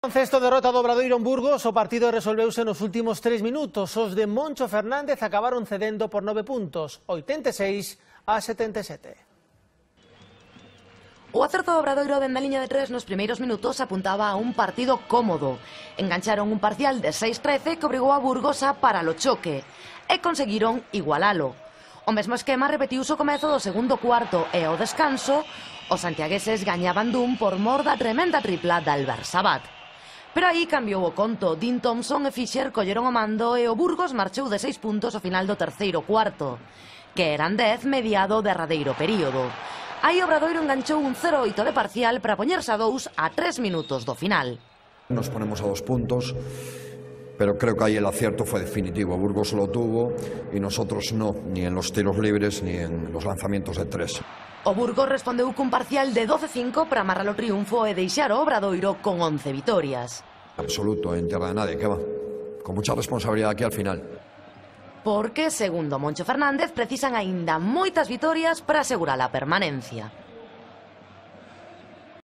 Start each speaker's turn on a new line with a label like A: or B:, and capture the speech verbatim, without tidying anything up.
A: Baloncesto derrota do Obradoiro en Burgos, o partido resolveuse nos últimos tres minutos. Os de Moncho Fernández acabaron cedendo por nove puntos, oitenta e seis a setenta e sete.
B: O acerto do Obradoiro dende a liña de tres nos primeiros minutos apuntaba a un partido cómodo. Engancharon un parcial de seis trece que obrigou a Burgos a parar o choque e conseguiron igualalo. O mesmo esquema repetiuse o comezo do segundo cuarto e ao descanso os santiagueses gañaban dun por mor da tremenda tripla de Albert Sabat. Pero aí cambiou o conto. Dean Thompson e Fischer colleron o mando e o Burgos marchou de seis puntos ao final do terceiro cuarto, que eran dez mediado o derradeiro período. Aí o Obradoiro enganchou un cero oito de parcial para poñerse a dous a tres minutos do final.
C: Nos ponemos a dos puntos, pero creo que ahí el acierto fue definitivo. Burgos lo tuvo y nosotros no, ni en los tiros libres ni en los lanzamientos de tres.
B: O Burgos respondeu cun parcial de doce cinco para amarrar o triunfo e deixar o Obradoiro con once vitorias.
C: Absoluto, en tierra de nadie, ¿qué va? Con mucha responsabilidad aquí al final.
B: Porque, segundo Moncho Fernández, precisan aínda moitas vitorias para asegurar a permanencia.